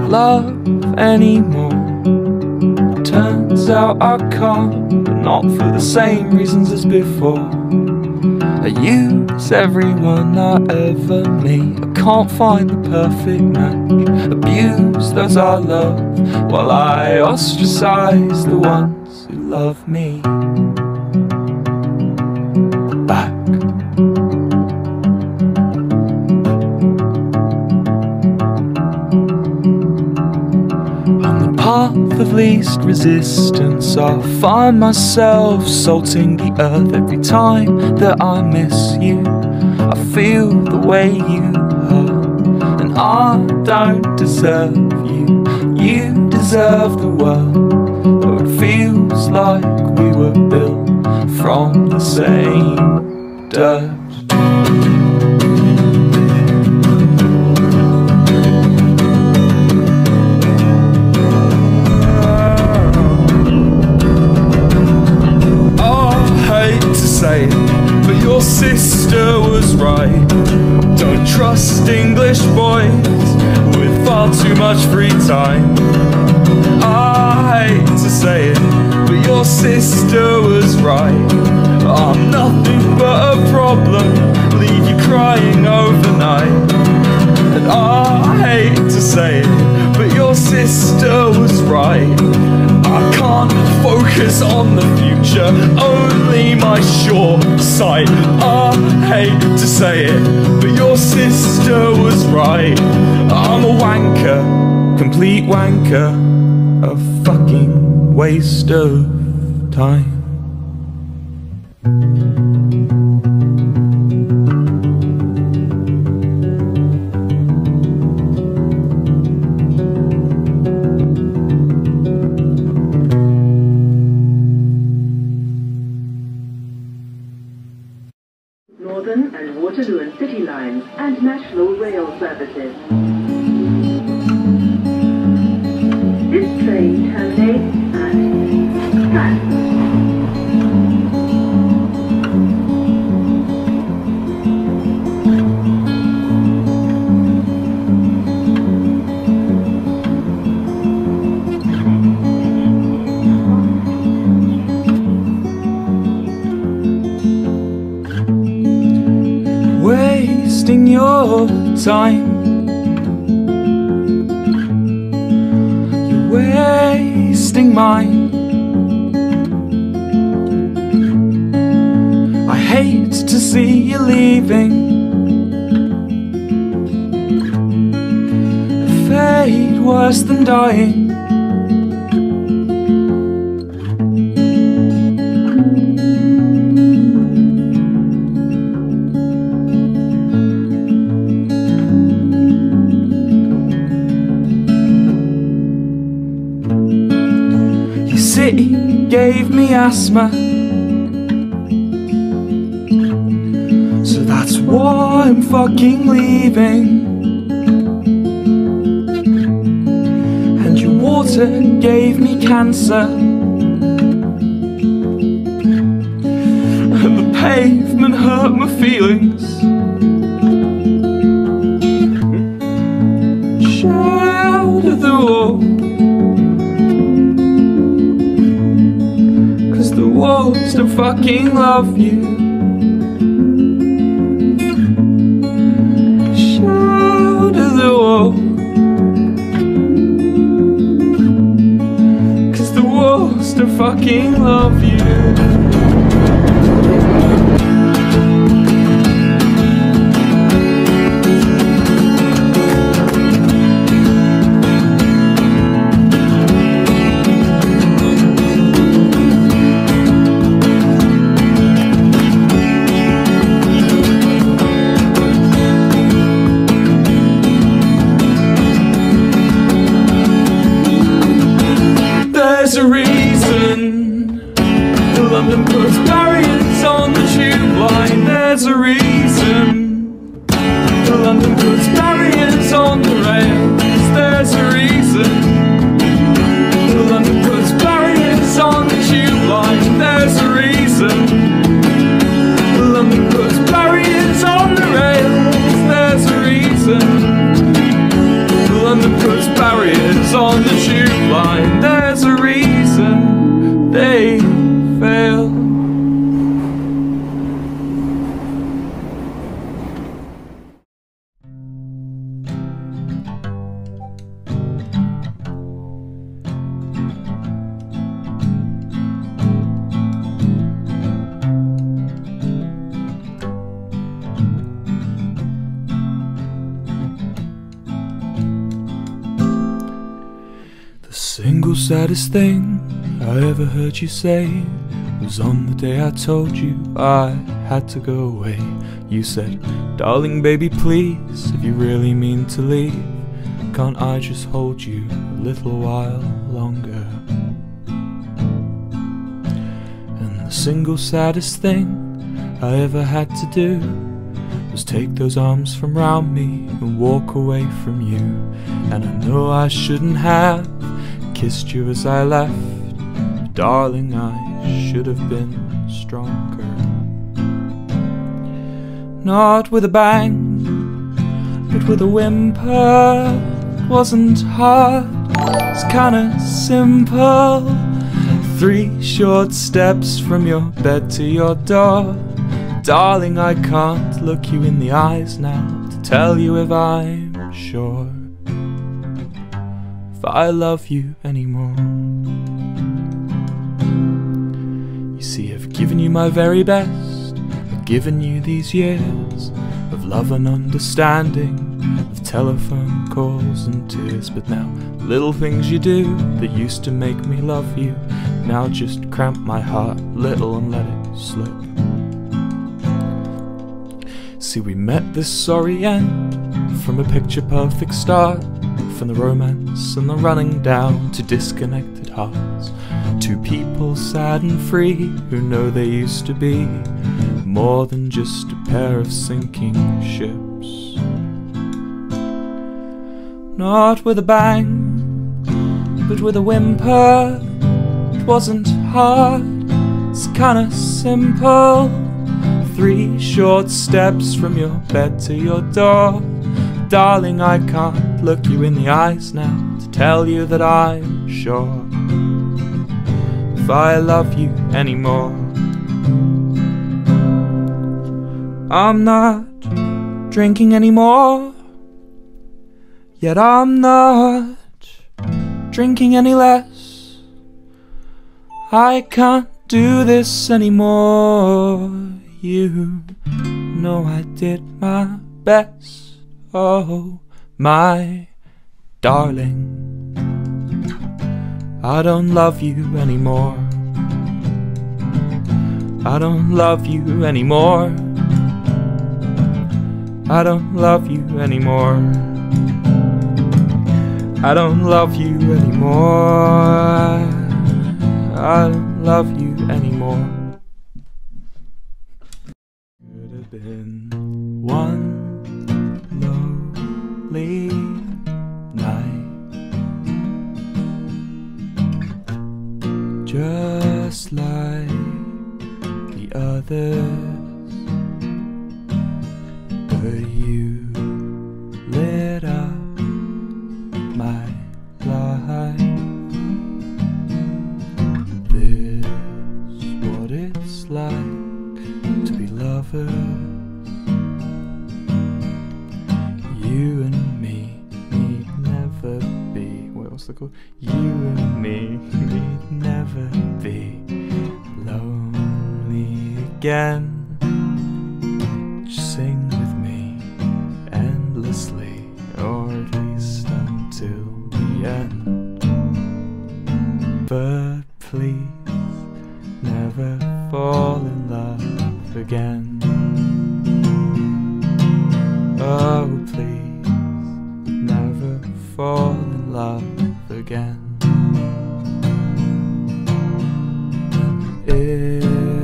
love anymore. Turns out I can't, but not for the same reasons as before. I use everyone I ever meet. I can't find the perfect match. Abuse those I love, while I ostracize the ones who love me back. On the path of least resistance, I'll find myself salting the earth every time that I miss you. I feel the way you hurt, and I don't deserve you. You deserve the world, though it feels like we were built from the same dirt. But your sister was right. Don't trust English boys with far too much free time. I hate to say it, but your sister was right. I'm nothing but a problem, leave you crying overnight. And I hate to say it, but your sister was right. I can't focus on the future, only my short sight. I hate to say it, but your sister was right. I'm a wanker, complete wanker, a fucking waste of time. Northern and Waterloo and City lines and national rail services. This train terminates at Stratford. Wasting your time, you're wasting mine. I hate to see you leaving, a fate worse than dying. City gave me asthma, so that's why I'm fucking leaving. And your water gave me cancer, and the pavement hurt my feelings. Shout at the wall, the walls don't fucking love you. Shout at the wall, 'cause the walls don't fucking love you. There's a reason London puts barriers on the tube line. There's a reason London puts barriers on the rails. There's a reason London puts barriers on the tube line. There's a reason London puts barriers on the rails. There's a reason London puts those barriers on the tube line, there's a reason they fail. The single saddest thing I ever heard you say was on the day I told you I had to go away. You said, darling baby please, if you really mean to leave, can't I just hold you a little while longer? And the single saddest thing I ever had to do was take those arms from round me and walk away from you. And I know I shouldn't have kissed you as I left, but darling, I should have been stronger. Not with a bang, but with a whimper. It wasn't hard, it's kinda simple. 3 short steps from your bed to your door. Darling, I can't look you in the eyes now to tell you if I'm sure if I love you anymore. You see, I've given you my very best. I've given you these years of love and understanding, of telephone calls and tears. But now, little things you do that used to make me love you now just cramp my heart a little and let it slip. See, we met this sorry end from a picture-perfect start, from the romance and the running down to disconnected hearts. 2 people sad and free who know they used to be more than just a pair of sinking ships. Not with a bang, but with a whimper. It wasn't hard, it's kinda simple. 3 short steps from your bed to your door. Darling, I can't look you in the eyes now to tell you that I'm sure if I love you anymore. I'm not drinking anymore, yet I'm not drinking any less. I can't do this anymore. You know I did my best. Oh, my darling, I don't love you anymore. I don't love you anymore. I don't love you anymore. I don't love you anymore. I don't love you anymore. Could have been one lonely night, just like the others, but you lit up my life. This what it's like to be lovers. You and me need never be, what's the called? You and me need never be lonely again. Just sing with me endlessly, or at least until the end. But please never fall in love again. Oh, please never fall in love again. If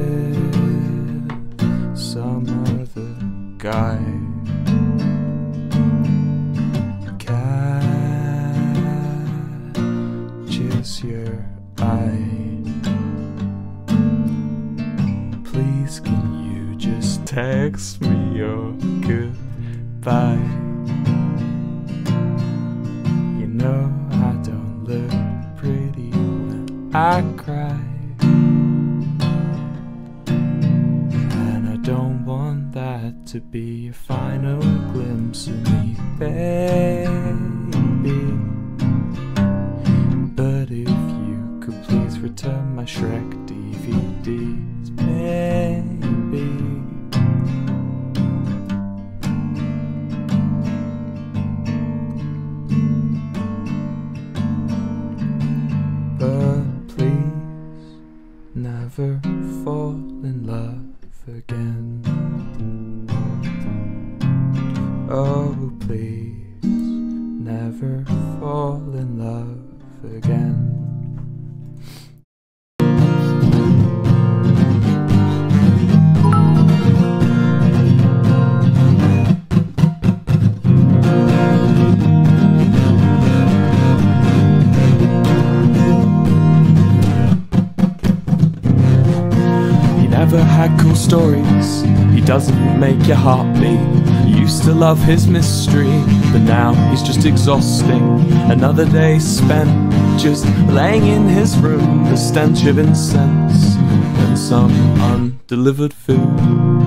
some other guy catches your eye, please can you just text me your goodbye? You know I don't look pretty when I cry, and I don't want that to be a final glimpse of me, baby. But if you could please return my Shrek DVDs, maybe. But please never fall in love again. Oh, please never fall in love again. Never had cool stories, he doesn't make your heart beat. You used to love his mystery, but now he's just exhausting. Another day spent just laying in his room, the stench of incense and some undelivered food.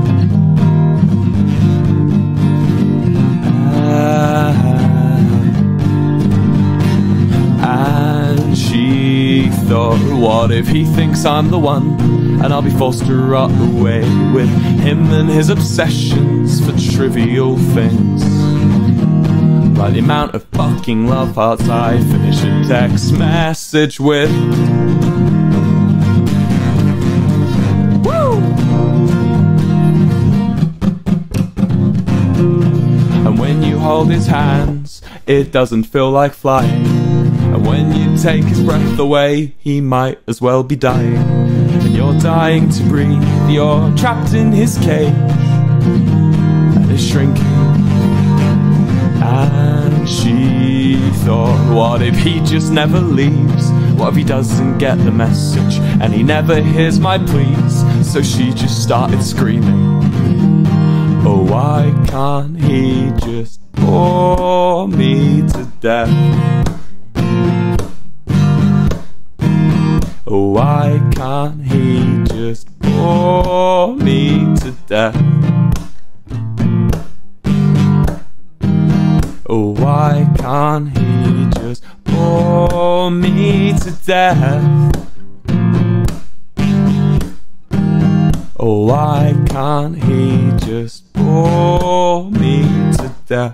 And she thought, what if he thinks I'm the one, and I'll be forced to rot away with him and his obsessions for trivial things, like the amount of fucking love hearts I finish a text message with. Woo! And when you hold his hands, it doesn't feel like flying, and when you take his breath away, he might as well be dying. And you're dying to breathe, you're trapped in his cage, and it's shrinking. And she thought, what if he just never leaves? What if he doesn't get the message, and he never hears my pleas? So she just started screaming, oh, why can't he just bore me to death? Oh, why can't he just bore me to death? Oh, why can't he just bore me to death? Oh, why can't he just bore me to death?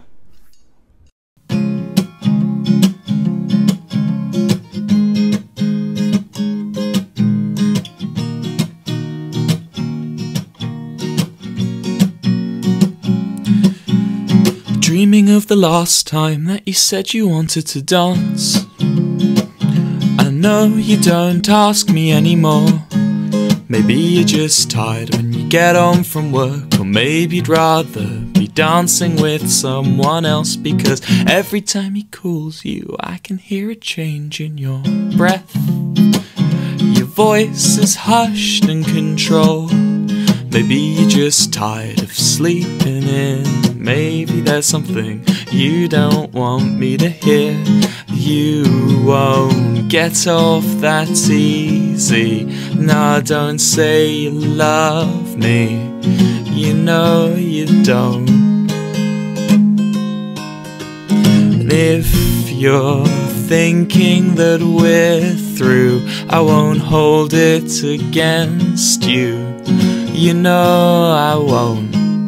Dreaming of the last time that you said you wanted to dance. I know you don't ask me anymore. Maybe you're just tired when you get home from work, or maybe you'd rather be dancing with someone else, because every time he calls you, I can hear a change in your breath. Your voice is hushed and controlled. Maybe you're just tired of sleeping in. Maybe there's something you don't want me to hear. You won't get off that easy. Nah, don't say you love me, you know you don't. And if you're thinking that we're through, I won't hold it against you, you know I won't.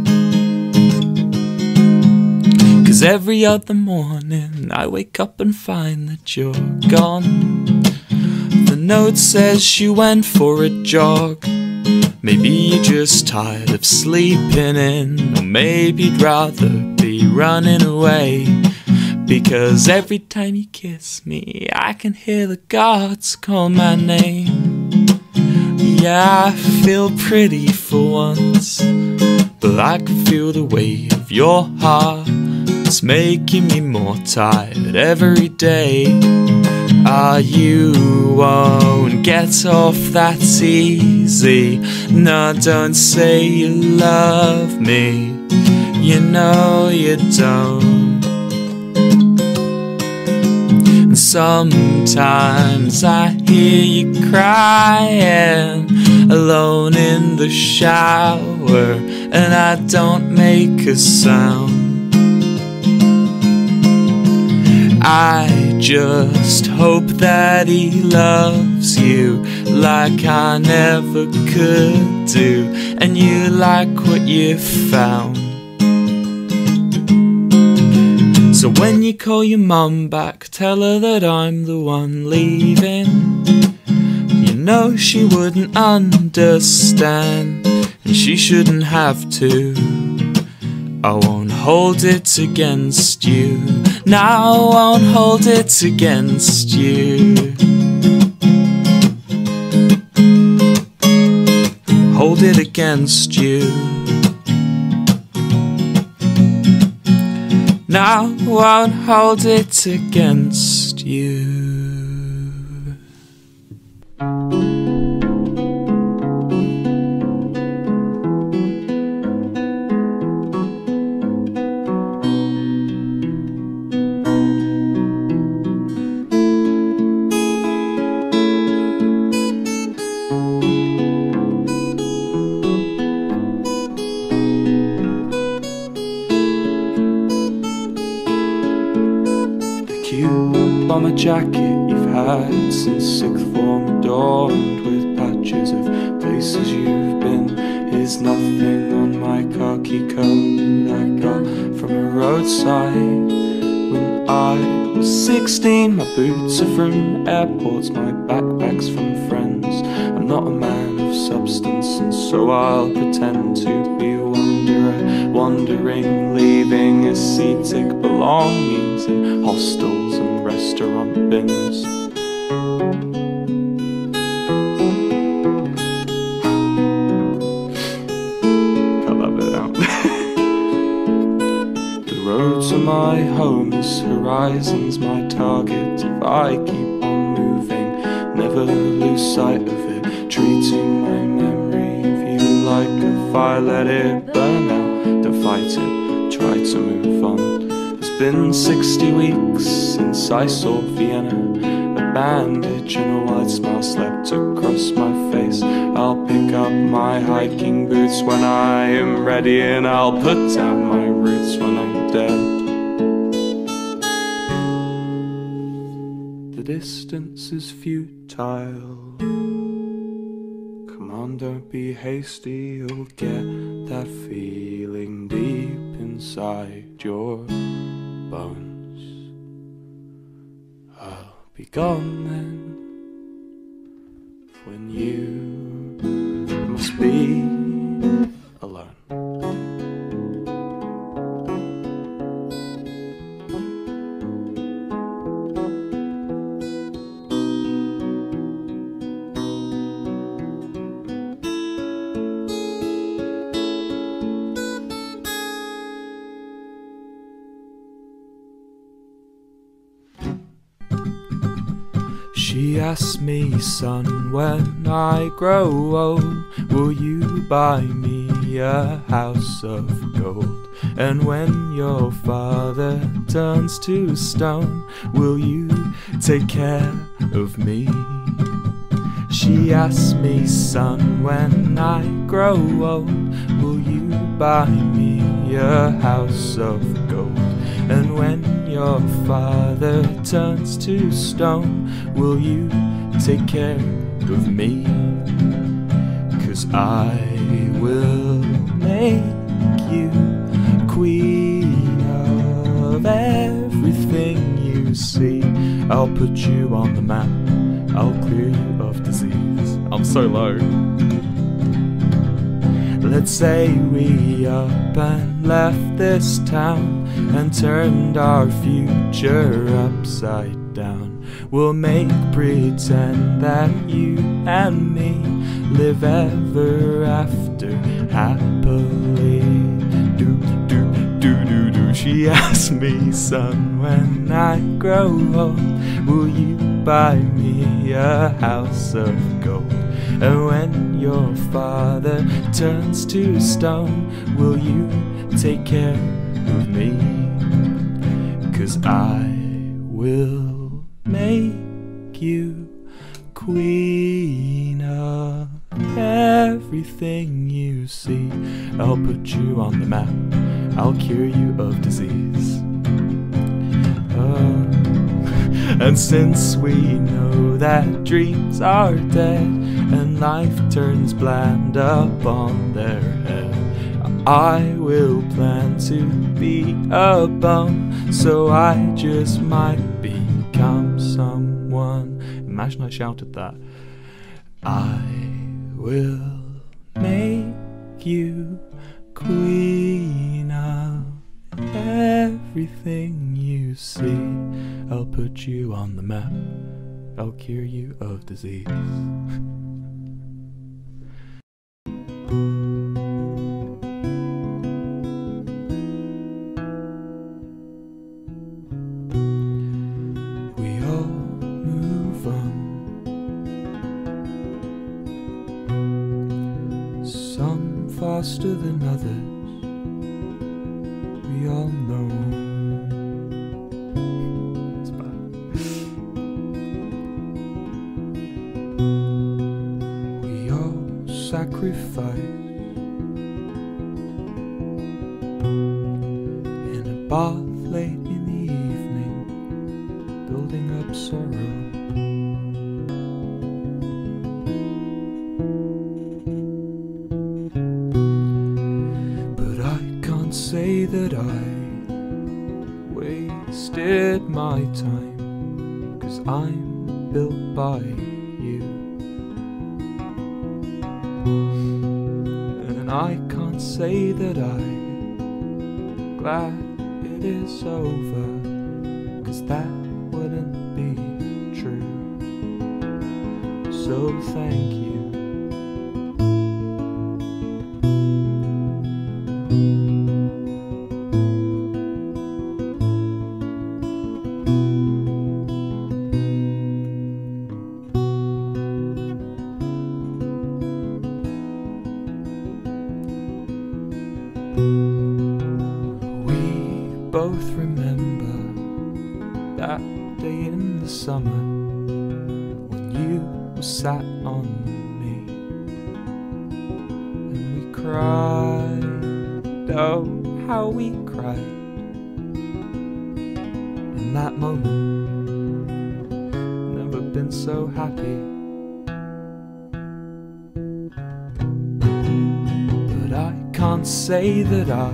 'Cause every other morning I wake up and find that you're gone. The note says you went for a jog. Maybe you're just tired of sleeping in, or maybe you'd rather be running away. Because every time you kiss me, I can hear the gods call my name. Yeah, I feel pretty for once, but I can feel the weight of your heart. It's making me more tired every day. Ah, you won't get off that easy. No, don't say you love me, you know you don't. sometimes I hear you crying alone in the shower, and I don't make a sound. I just hope that he loves you like I never could do, and you like what you found. So when you call your mum back, tell her that I'm the one leaving. You know she wouldn't understand, and she shouldn't have to. I won't hold it against you. No, I won't hold it against you. Hold it against you. No, I won't hold it against you. Bomber jacket you've had since sixth form, adorned with patches of places you've been, is nothing on my khaki coat I got from a roadside when I was 16. My boots are from airports, my backpack's from friends. I'm not a man of substance, and so I'll pretend to be a wanderer, wandering, leaving ascetic belongings in hostels and restaurant bins. Cut that bit out. The road to my home's horizon's my target. If I keep on moving, never lose sight of it, treating my memory of you like a fire, let it burn out, don't fight it, try to move on. It's been 60 weeks since I saw Vienna. A bandage and a wide smile slept across my face. I'll pick up my hiking boots when I am ready, and I'll put down my roots when I'm dead. The distance is futile. Come on, don't be hasty, you'll get that feeling deep inside your bones. I'll be gone then, when you must be alone. She asked me, son, when I grow old, will you buy me a house of gold? And when your father turns to stone, will you take care of me? She asked me, son, when I grow old, will you buy me a house of gold? And when your father turns to stone, will you take care of me? 'Cause I will make you queen of everything you see. I'll put you on the map, I'll clear you of disease. I'm so low. Let's say we up and left this town and turned our future upside down. We'll make pretend that you and me live ever after happily. Do do do do do. She asked me, son, when I grow old, will you buy me a house of gold? And when your father turns to stone, will you take care of me? 'Cause I will make you queen of everything you see. I'll put you on the map, I'll cure you of disease. And since we know that dreams are dead and life turns bland upon their head, I will plan to be a bum, so I just might become someone. Imagine I shouted that. I will make you queen of everything you see. I'll put you on the map, I'll cure you of disease. We all move on, some faster than others, we all know. It's bad. We all sacrifice in a bath late in the evening, building up sorrow. But I can't say that I wasted my time, 'cause I'm built by you. And I can't say that I'm glad it is over, 'cause that wouldn't be true. So thank you. Both remember that day in the summer when you were sat on me and we cried. Oh, how we cried in that moment. Never been so happy. But I can't say that I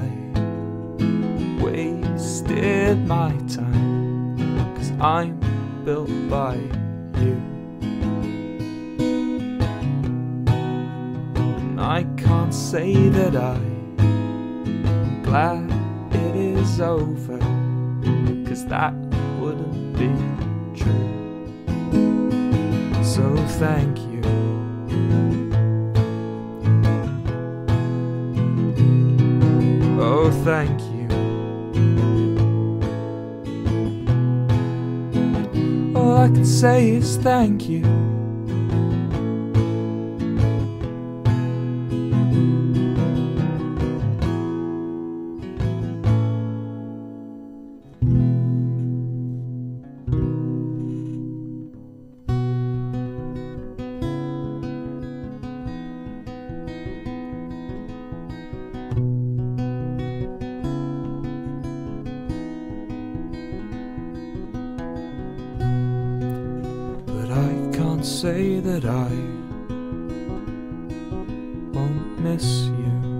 wasted my time, 'cause I'm built by you. And I can't say that I'm glad it is over, 'cause that wouldn't be true. So thank you. Oh, thank you. All I can say is thank you. Say that I won't miss you.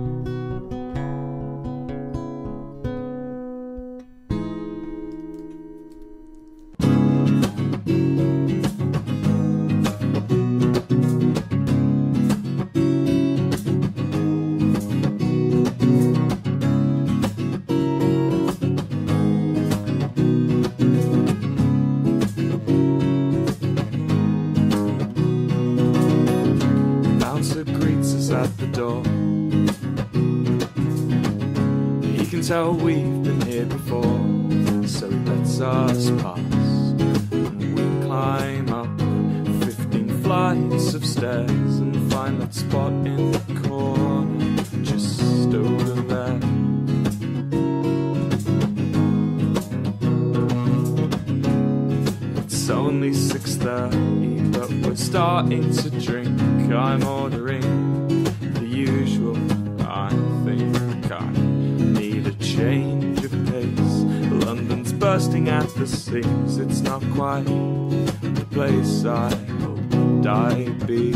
At the door, he can tell we've been here before, so he lets us pass. And we climb up 15 flights of stairs and find that spot in the corner just over there. It's It's only 6:30, but we're starting to drink. I'm ordering the usual. I think I need a change of pace. London's bursting at the seams. It's not quite the place I hoped I'd be.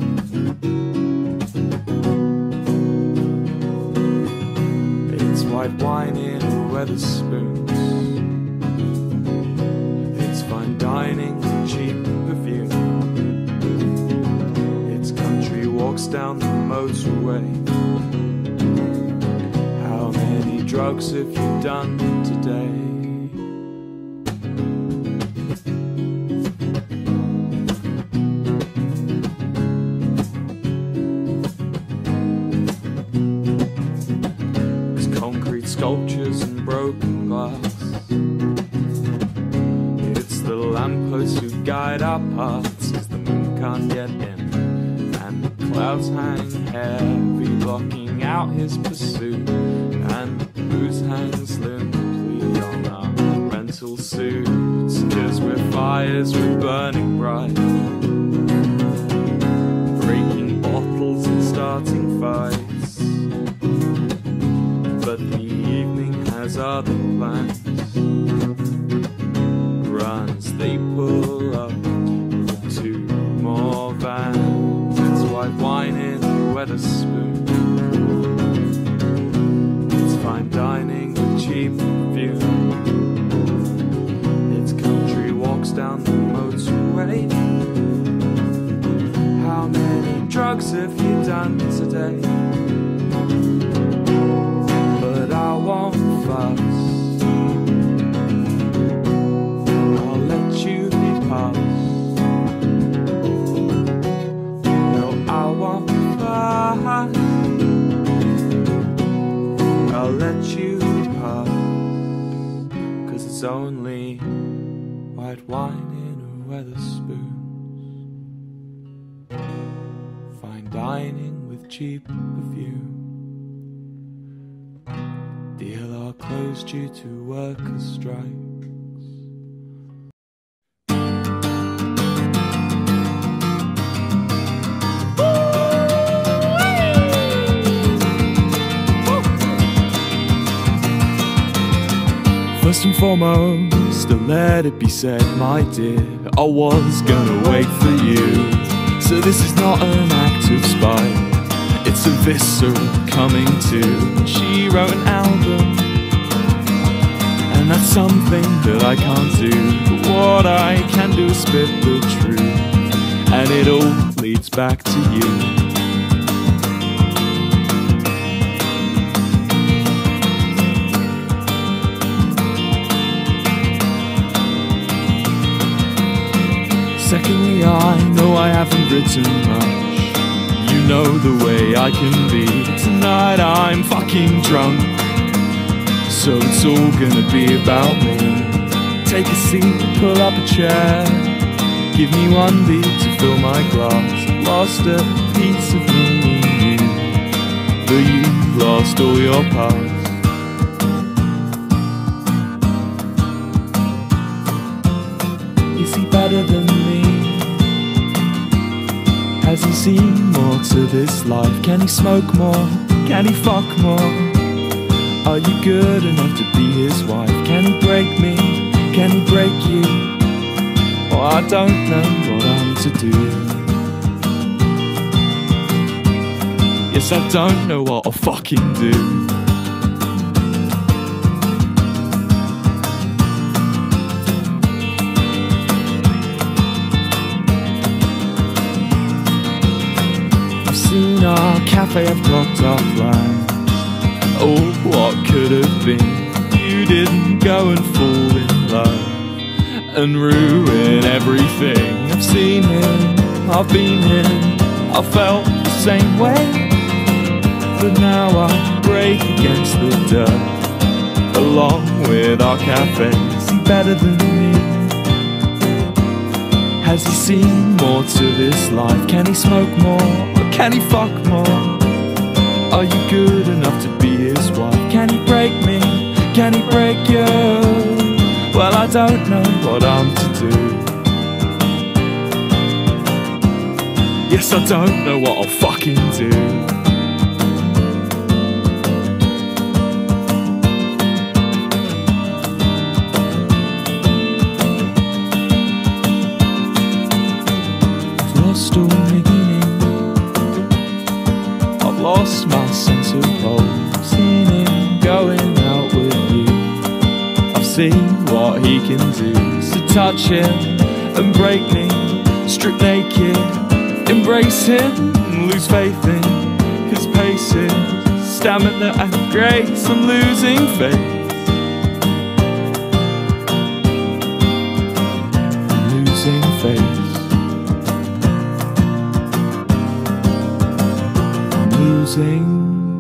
It's white wine in Wetherspoons. It's fine dining with cheap perfume. It's country walks down the motorway. How many drugs have you done today? Sculptures and broken glass. It's the lampposts who guide our paths, 'cause the moon can't get in, and the clouds hang heavy, blocking out his pursuit, and the booze hangs limply on our rental suits. 'Cause we're fires, we're burning bright, breaking bottles and starting fights. But the evening has other plans. Runs, they pull up with 2 more vans. It's white wine in Wetherspoons. It's fine dining with cheap perfume. It's country walks down the motorway. How many drugs have you done today? I won't fuss. I'll let you pass. No, I won't fuss. I'll let you pass. 'Cause it's only white wine in Wetherspoons. Fine dining with cheap perfume. Deal are closed due to workers' strikes. First and foremost, let it be said, my dear, I was gonna wait for you. So this is not an act of spite, it's a visceral coming to. She wrote an album, and that's something that I can't do. But what I can do is spit the truth, and it all leads back to you. Secondly, I know I haven't written much. You know the way I can be. Tonight I'm fucking drunk, so it's all gonna be about me. Take a seat, pull up a chair, give me one beat to fill my glass. Lost a piece of me in you, but you lost all your past. Is he better than me? Has he seen more to this life? Can he smoke more? Can he fuck more? Are you good enough to be his wife? Can he break me? Can he break you? Oh, I don't know what I'm to do. Yes, I don't know what I'll fucking do. Our cafe have blocked our plans. Oh, what could have been? You didn't go and fall in love and ruin everything. I've seen him, I've been him, I felt the same way. But now I break against the dirt, along with our cafe. Is he better than me? Has he seen more to this life? Can he smoke more? Or can he fuck more? Are you good enough to be his wife? Can he break me? Can he break you? Well, I don't know what I'm to do. Yes, I don't know what I'll fucking do. I've lost all meaning, I've lost my sense of hope. Seen him going out with you, I've seen what he can do. So touch him and break me, strip naked, embrace him, lose faith in his paces, stamina and grace. I'm losing faith, I'm losing faith, I'm losing.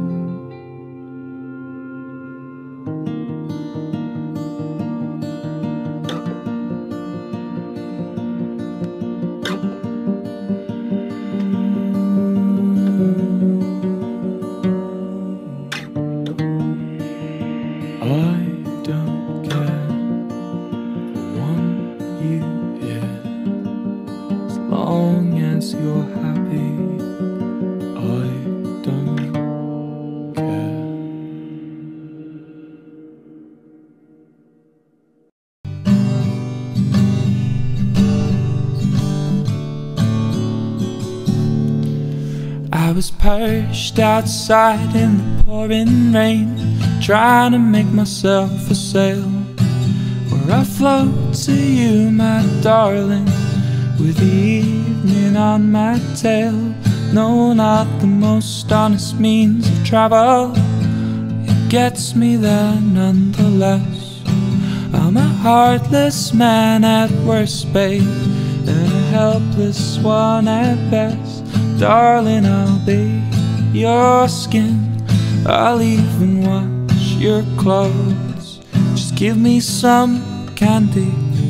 I was perched outside in the pouring rain, trying to make myself a sail, where I float to you, my darling, with the evening on my tail. No, not the most honest means of travel, it gets me there nonetheless. I'm a heartless man at worst, babe, and a helpless one at best. Darling, I'll be your skin, I'll even wash your clothes. Just give me some candy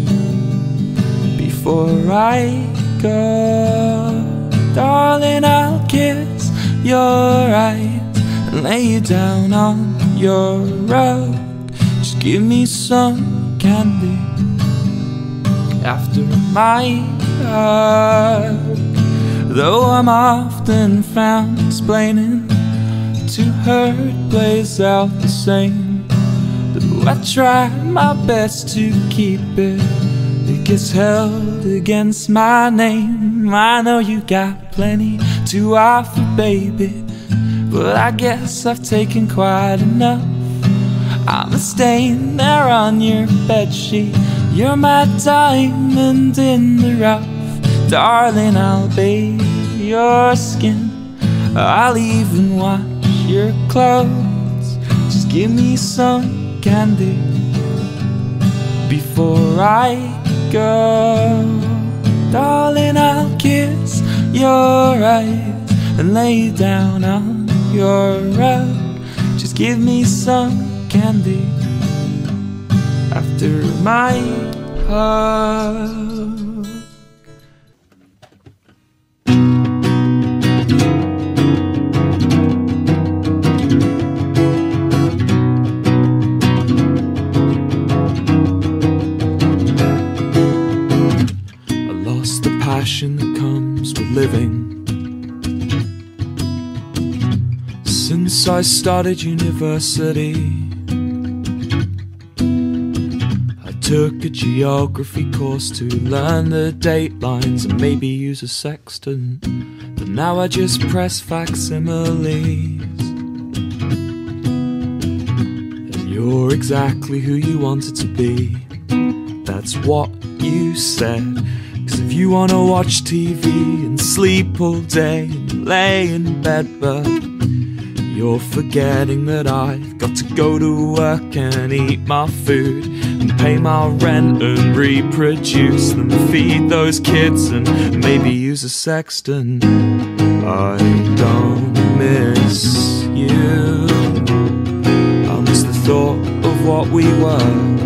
before I go. Darling, I'll kiss your eyes and lay you down on your rug. Just give me some candy after my hug. Though I'm often found explaining to her it plays out the same, though I try my best to keep it, it gets held against my name. I know you got plenty to offer, baby, but I guess I've taken quite enough. I'm a stain there on your bedsheet, you're my diamond in the rough. Darling, I'll bathe your skin, I'll even wash your clothes. Just give me some candy before I go. Darling, I'll kiss your eyes and lay you down on your rug. Just give me some candy after my hug. Passion that comes with living. Since I started university, I took a geography course to learn the date lines and maybe use a sextant, but now I just press facsimiles. And you're exactly who you wanted to be, that's what you said. Cause if you wanna watch TV and sleep all day and lay in bed, but you're forgetting that I've got to go to work and eat my food and pay my rent and reproduce them, feed those kids and maybe use a sextant. I don't miss you, I miss the thought of what we were.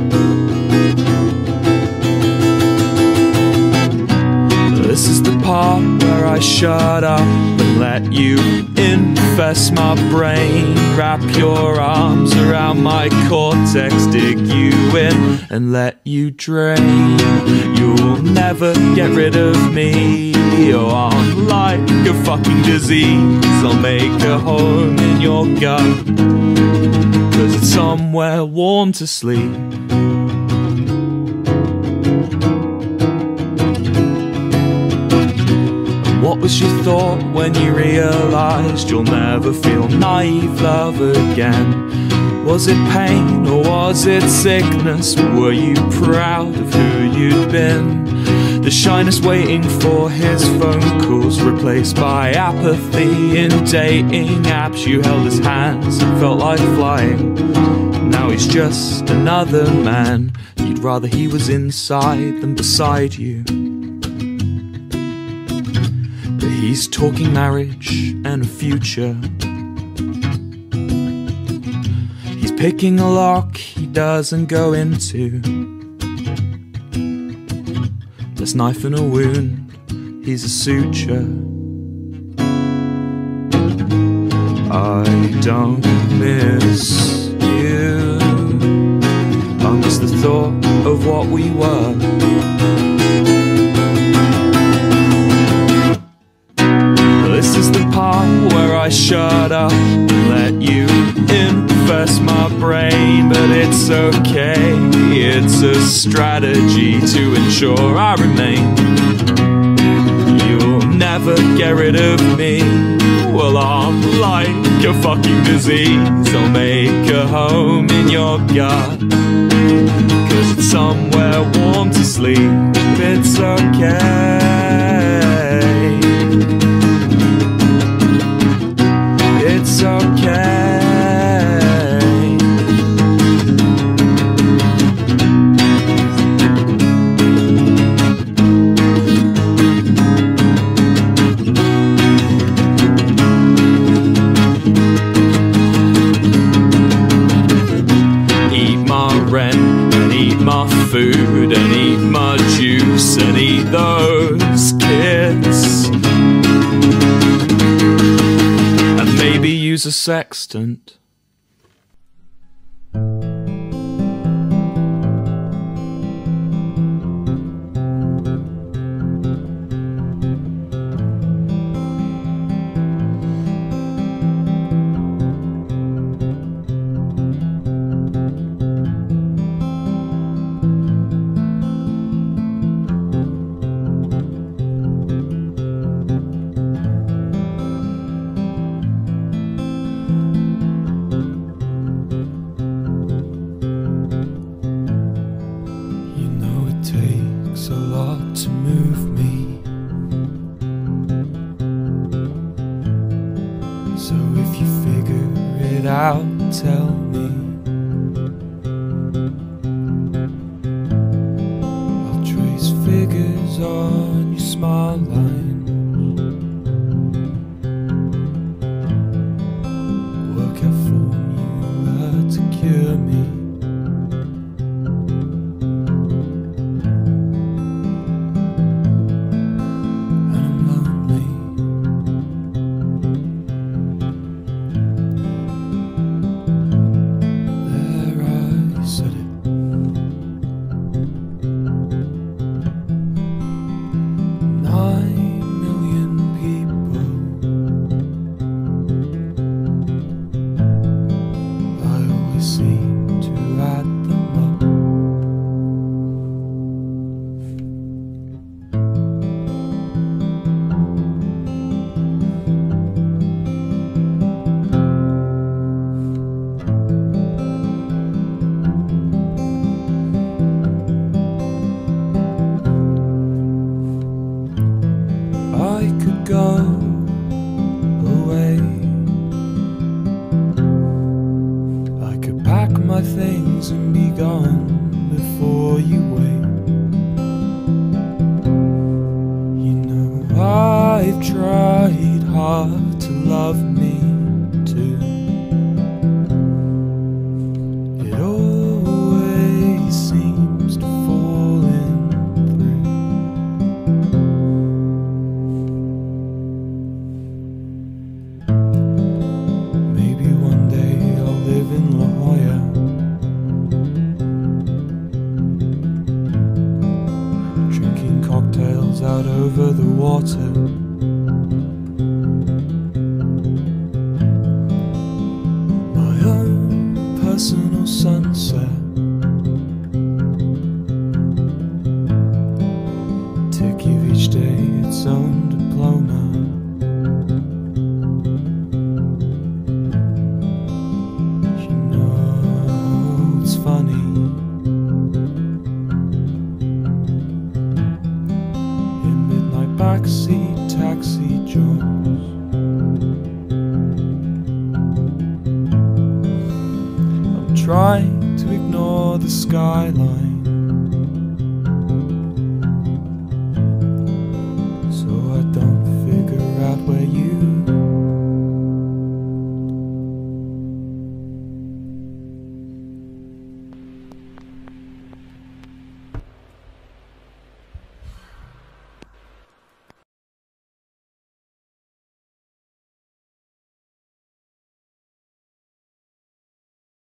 This is the part where I I shut up and let you infest my brain. Wrap your arms around my cortex, dig you in and let you drain. You'll never get rid of me. Oh, I'm like a fucking disease. I'll make a home in your gut, 'cause it's somewhere warm to sleep. What was your thought when you realized you'll never feel naive love again? Was it pain or was it sickness? Were you proud of who you'd been? The shyness waiting for his phone calls, replaced by apathy in dating apps. You held his hands and felt like flying. Now he's just another man. You'd rather he was inside than beside you. But he's talking marriage and a future. He's picking a lock he doesn't go into. There's knife in a wound, he's a suture. I don't miss you, I miss the thought of what we were. This is the part where I shut up and let you infest my brain. But it's okay, it's a strategy to ensure I remain. You'll never get rid of me. Well, I'm like a fucking disease. I'll make a home in your gut, 'cause it's somewhere warm to sleep. It's okay, it's okay. Eat my rent and eat my food and eat my juice and eat those kids. And maybe use a sextant. A lot to move me, so if you figure it out, tell me. I'll trace figures on your smile line, work out formula to cure me. I could go away, I could pack my things and be gone before you wait. You know I've tried hard to love me too. It always seems to fall in through. water. My own personal sunset, to give each day its own diploma. You know it's funny, in midnight backseat taxi jobs, I'm trying to ignore the skyline.